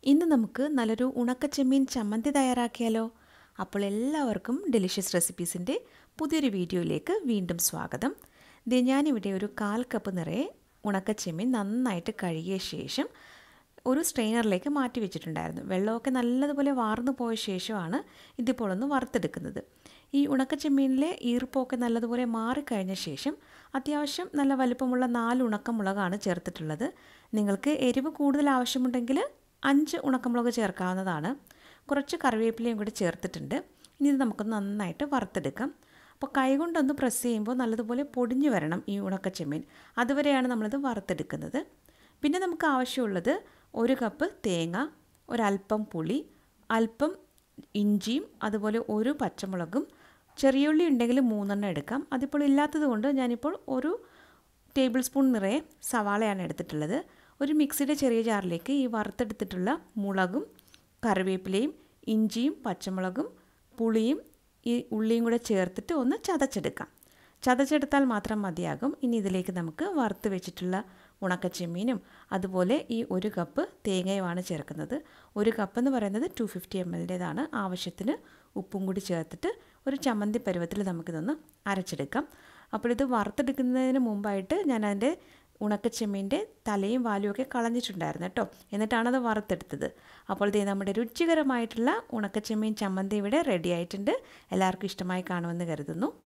ഇന്ന് നമുക്ക് നല്ലൊരു ഉണക്കച്ചെമ്മീൻ ചമ്മന്തി തയ്യാറാക്കിയാലോ? അപ്പോൾ എല്ലാവർക്കും ഡെലിഷ്യസ് റെസിപ്പീസിൻ്റെ പുതിയൊരു വീഡിയോയിലേക്ക് വീണ്ടും സ്വാഗതം. ഞാനിവിടെ ഒരു 1/4 കപ്പ് നിറയെ ഉണക്കച്ചെമ്മീൻ നന്നായിട്ട് കഴുകിയ ശേഷം ഒരു സ്ട്രെയിനറിലേക്ക് മാറ്റി വെച്ചിട്ടുണ്ടായിരുന്നു. വെള്ളമൊക്കെ നല്ലതുപോലെ വാർന്നു പോയ ശേഷമാണ് ഇതിപ്പോൾ ഒന്ന് വറുത്തെടുക്കുന്നത്. ഈ ഉണക്കച്ചെമ്മീനിലെ ഈർപ്പമൊക്കെ നല്ലതുപോലെ മാറിക്കഴിഞ്ഞ ശേഷം അത്യാവശ്യം നല്ല വലിപ്പമുള്ള 4 ഉണക്കമുളകാണ് ചേർത്തിട്ടുള്ളത്. നിങ്ങൾക്ക് എരിവ് കൂടുതൽ ആവശ്യമുണ്ടെങ്കിൽ 5 ഉണക്കമുളക് ചേർക്കാവുന്നതാണ്. കുറച്ച് കറിവേപ്പിലയും കൂടി ചേർത്തിട്ടുണ്ട്. ഇനി ഇത് നമുക്കൊന്ന് നന്നായിട്ട് വറുത്തെടുക്കാം. അപ്പോൾ കൈകൊണ്ടൊന്ന് പ്രസ് ചെയ്യുമ്പോൾ നല്ലതുപോലെ പൊടിഞ്ഞു വരണം ഈ ഉണക്കച്ചെമ്മീൻ. അതുവരെയാണ് നമ്മളിത് വറുത്തെടുക്കുന്നത്. പിന്നെ നമുക്ക് ആവശ്യമുള്ളത് 1 കപ്പ് തേങ്ങ, ഒരല്പം പുളി, അല്പം ഇഞ്ചിയും, അതുപോലെ 1 പച്ചമുളകും, ചെറിയ ഉള്ളി ഉണ്ടെങ്കിൽ 3 എടുക്കാം. അതിപ്പോൾ ഇല്ലാത്തത് കൊണ്ട് ഞാനിപ്പോൾ 1 ടേബിൾ സ്പൂൺ നിറയെ സവാളയാണ് എടുത്തിട്ടുള്ളത്. ഒരു മിക്സിയുടെ ചെറിയ ജാറിലേക്ക് ഈ വറുത്തെടുത്തിട്ടുള്ള മുളകും കറിവേപ്പിലയും ഇഞ്ചിയും പച്ചമുളകും പുളിയും ഈ ഉള്ളിയും കൂടെ ചേർത്തിട്ട് ഒന്ന് ചതച്ചെടുക്കാം. ചതച്ചെടുത്താൽ മാത്രം മതിയാകും. ഇനി ഇതിലേക്ക് നമുക്ക് വറുത്ത് വെച്ചിട്ടുള്ള ഉണക്കച്ചെമ്മീനും അതുപോലെ ഈ 1 കപ്പ് തേങ്ങയുമാണ് ചേർക്കുന്നത്. 1 കപ്പ് എന്ന് പറയുന്നത് 250 ml ആവശ്യത്തിന് ഉപ്പും കൂടി ചേർത്തിട്ട് ഒരു ചമ്മന്തി പരുവത്തിൽ നമുക്കിതൊന്ന് അരച്ചെടുക്കാം. അപ്പോൾ ഇത് വറുത്തെടുക്കുന്നതിന് മുമ്പായിട്ട് ഞാൻ അതിൻ്റെ ഉണക്കച്ചെമ്മീൻ്റെ തലയും വാലും ഒക്കെ കളഞ്ഞിട്ടുണ്ടായിരുന്നു കേട്ടോ. എന്നിട്ടാണത് വറുത്തെടുത്തത്. അപ്പോൾ ഇത് നമ്മുടെ രുചികരമായിട്ടുള്ള ഉണക്കച്ചെമ്മീൻ ചമ്മന്തി ഇവിടെ റെഡി ആയിട്ടുണ്ട്. എല്ലാവർക്കും ഇഷ്ടമായി കാണുമെന്ന് കരുതുന്നു.